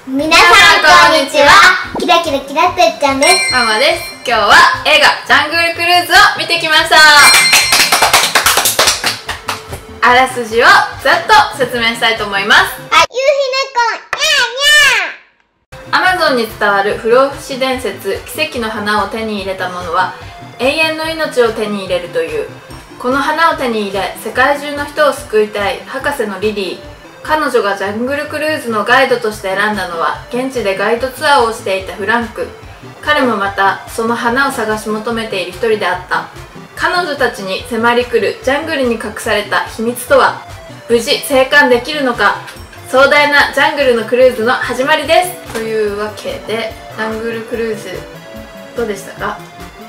皆さんこんにちは。キラキラキラてっちゃんです。 ママです。今日は映画ジャングルクルーズを見てきました。あらすじをざっと説明したいと思います。 はい、夕日猫ニャーニャー。 アマゾンに伝わる不老不死伝説、奇跡の花を手に入れた者は永遠の命を手に入れるという。この花を手に入れ世界中の人を救いたい博士のリリー。彼女がジャングルクルーズのガイドとして選んだのは現地でガイドツアーをしていたフランク。彼もまたその花を探し求めている一人であった。彼女たちに迫り来るジャングルに隠された秘密とは。無事生還できるのか。壮大なジャングルのクルーズの始まりです。というわけでジャングルクルーズどうでしたか？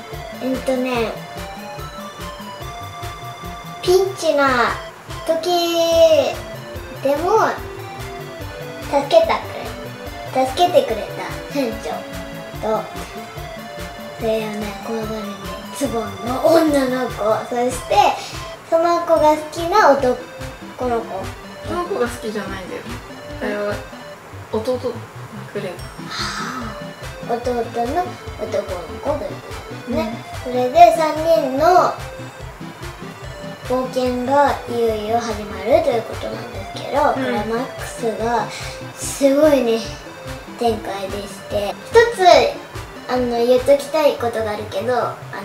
ピンチな時でも助けてくれた船長と、それをね怖がるねズボンの女の子、そしてその子が好きな男の子。 その子が好きじゃないんだよ。あれは弟くれる。 弟の男の子ということですね。それで3人の冒険がいよいよ始まるということなんですけど、クライマックスがすごいね展開でして、一つ言っときたいことがあるけど、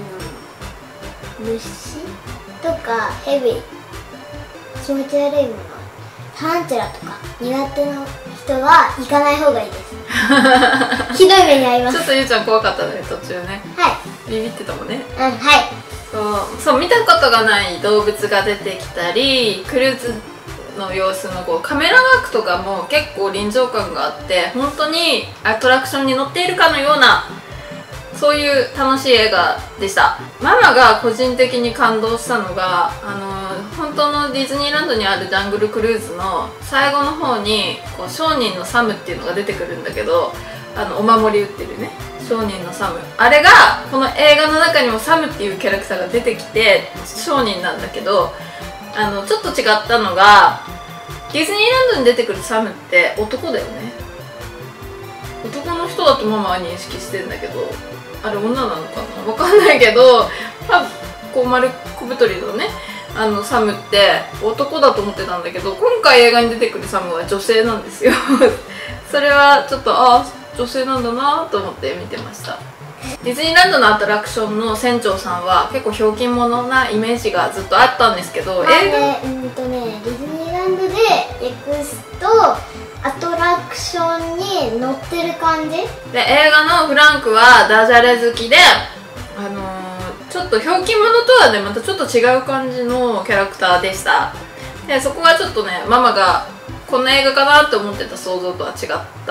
虫とかヘビ、気持ち悪いもの、タランチュラとか苦手な人は行かない方がいいですひどい目に遭います。 ちょっとゆうちゃん怖かったね、途中ね。 はい、 ビビってたもんね。 はい。 そう見たことがない動物が出てきたり、クルーズの様子のカメラワークとかも結構臨場感があって、本当にアトラクションに乗っているかのような、そういう楽しい映画でした。ママが個人的に感動したのが本当のディズニーランドにあるジャングルクルーズの最後の方に商人のサムっていうのが出てくるんだけど、お守り売ってるね商人のサム、あれがこの映画の中にもサムっていうキャラクターが出てきて商人なんだけど、ちょっと違ったのが、ディズニーランドに出てくるサムって男だよね。男の人だとママは認識してんだけど、あれ女なのかな、わかんないけど、丸小太りのねサムって男だと思ってたんだけど、今回映画に出てくるサムは女性なんですよそれはちょっと女性なんだなと思って見てました。ディズニーランドのアトラクションの船長さんは結構ひょうきん者なイメージがずっとあったんですけど、 映画ディズニーランドで訳すとアトラクションに乗ってる感じで、 映画のフランクはダジャレ好きで、ちょっとひょうきん者とはねまたちょっと違う感じのキャラクターでした。でそこがちょっとねママがこの映画かなって思ってた想像とは違った。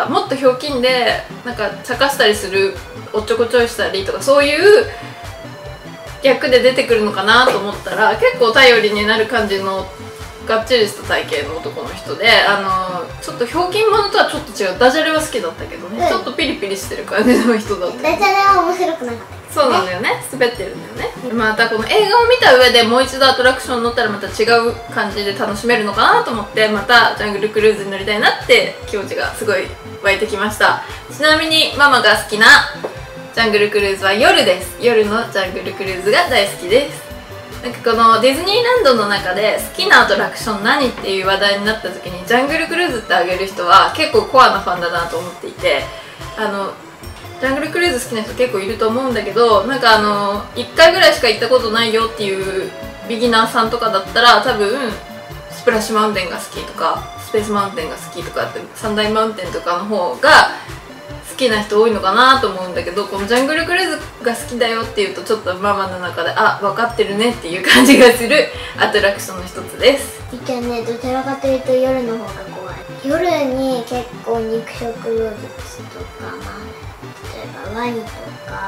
もっとひょうきんでなんか茶化したりする、おっちょこちょいしたりとかそういう役で出てくるのかなと思ったら、結構頼りになる感じのがっちりした体型の男の人で、ちょっとひょうきん者とはちょっと違う。ダジャレは好きだったけどね、ちょっとピリピリしてる感じの人だった。 ダジャレは面白くなかった。 そうなんだよね、滑ってるんだよね。またこの映画を見た上でもう一度アトラクション乗ったらまた違う感じで楽しめるのかなと思って、またジャングルクルーズに乗りたいなって気持ちがすごい湧いてきました。ちなみにママが好きなジャングルクルーズは夜です。夜のジャングルクルーズが大好きです。なんかこのディズニーランドの中で好きなアトラクション何っていう話題になった時にジャングルクルーズってあげる人は結構コアなファンだなと思っていて、ジャングルクルーズ好きな人結構いると思うんだけど、なんか1回ぐらいしか行ったことないよっていうビギナーさんとかだったら多分スプラッシュマウンテンが好きとかスペースマウンテンが好きとかって三大マウンテンとかの方が好きな人多いのかなと思うんだけど、このジャングルクルーズが好きだよっていうとちょっとママの中で分かってるねっていう感じがするアトラクションの一つです。 みーちゃんね、どちらかというと夜の方が怖い。夜に結構肉食動物とか、例えばワニとか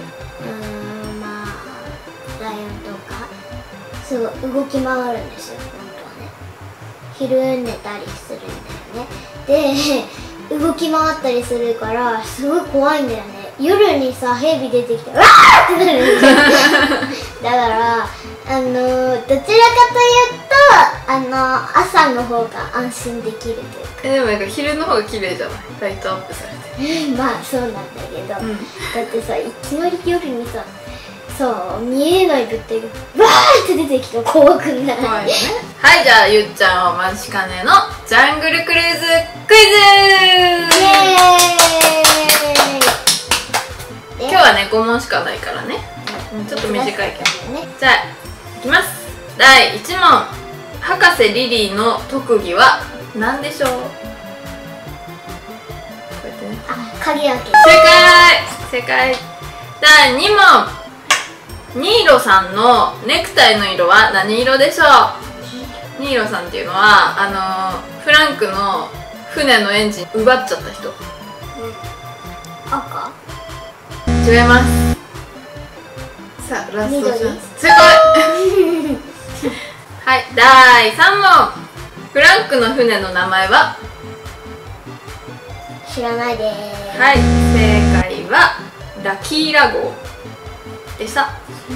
ライオンとかすごい動き回るんですよ、本当はね。昼寝たりするんだよね。で動き回ったりするからすごい怖いんだよね。夜にさヘビ出てきてわーってなるんですよだからどちらかというと朝の方が安心できるというか。 でもなんか昼の方が綺麗じゃない、ライトアップされて。 まあそうなんだけど、 うん、 だってさ、いきなり夜にさ、そう見えない物体がバーって出てきたら怖くない？ 怖いよね。はい、じゃあゆっちゃんを待ちかねのジャングルクルーズクイズ。 イエーイ。 今日はね5問しかないからね、ちょっと短いけどね。 じゃあいきます。第1問、博士リリーの特技は何でしょう？こうやってね。 鍵開け。 正解。第2問、ニーロさんのネクタイの色は何色でしょう？ニーロさんっていうのはフランクの船のエンジン奪っちゃった人。 赤？ 違います。さあラストチャンス。正解はい、第3問、フランクの船の名前は？ 知らないでーす。 はい、正解はラキーラ号でした。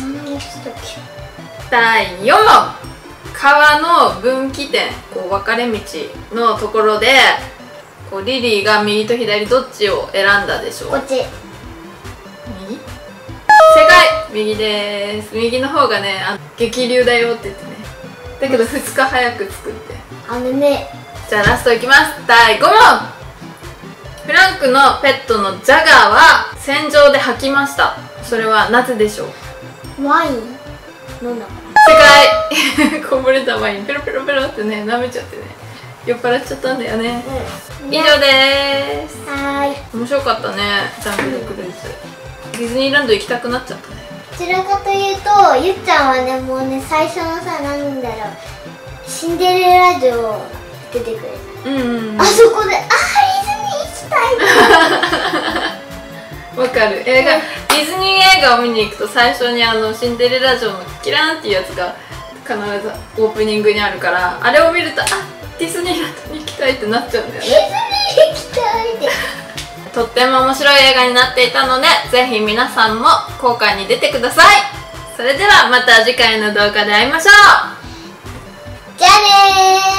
第4問、川の分岐点、分かれ道のところでリリーが右と左どっちを選んだでしょう？ こっち。 右？正解、右です。右の方がね、激流だよって言ってね。だけど2日早く作って。じゃあラストいきます。第5問、フランクのペットのジャガーは戦場で吐きました。それはなぜでしょう？ ワイン飲んだか正解こぼれたワインペロペロペロってね、舐めちゃってね、酔っ払っちゃったんだよね。以上でーす。 はーい。 面白かったね、ジャングルクルーズ。ディズニーランド行きたくなっちゃったね。 どちらかというと、ゆっちゃんはね、もうね、最初のさ、なんだろう、シンデレラ城出てくるじゃん。あそこで、ディズニー行きたいわかる。ディズニー映画を見に行くと最初にシンデレラ城のキラーンっていうやつが必ずオープニングにあるから、あれを見るとディズニーランドに行きたいってなっちゃうんだよね。 ディズニー行きたいってとっても面白い映画になっていたので、ぜひ皆さんも公開に出てください。それではまた次回の動画で会いましょう。 じゃあねー。